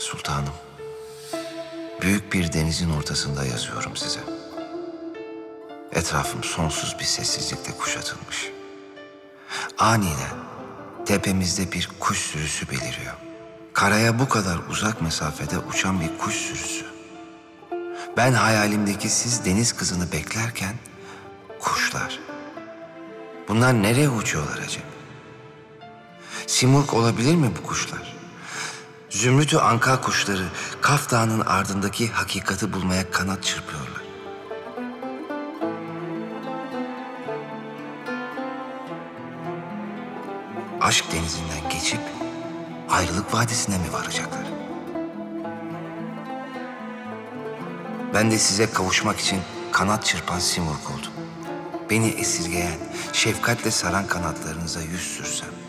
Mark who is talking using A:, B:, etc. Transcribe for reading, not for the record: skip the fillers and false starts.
A: Sultanım, büyük bir denizin ortasında yazıyorum size. Etrafım sonsuz bir sessizlikle kuşatılmış. Aniden tepemizde bir kuş sürüsü beliriyor. Karaya bu kadar uzak mesafede uçan bir kuş sürüsü. Ben hayalimdeki siz deniz kızını beklerken kuşlar. Bunlar nereye uçuyorlar acaba? Simurg olabilir mi bu kuşlar? Zümrüt-ü anka kuşları Kaf Dağı'nın ardındaki hakikati bulmaya kanat çırpıyorlar. Aşk denizinden geçip ayrılık vadisine mi varacaklar? Ben de size kavuşmak için kanat çırpan Simurg oldum. Beni esirgeyen, şefkatle saran kanatlarınıza yüz sürsem.